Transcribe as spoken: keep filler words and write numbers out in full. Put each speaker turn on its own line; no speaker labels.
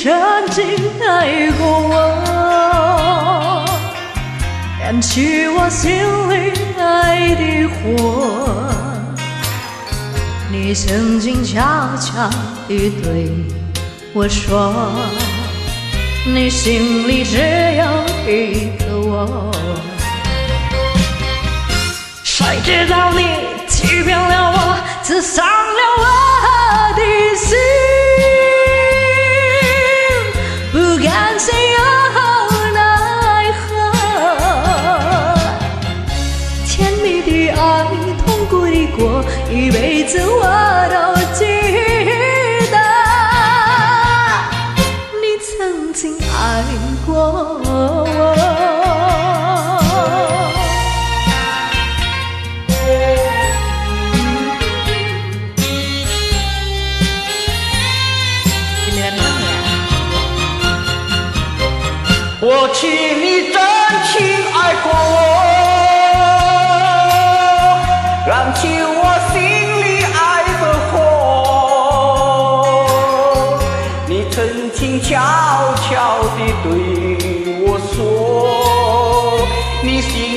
真情爱过我，燃起我心里爱的火。你曾经悄悄地对我说，你心里只有一个我。谁知道你欺骗了我，刺伤了我的心，不甘心又奈何。甜蜜的爱，痛苦的过，一辈子我都记得。你曾经爱过我。
我请你真情爱过我，燃起我心里爱的火。你曾经悄悄地对我说，你心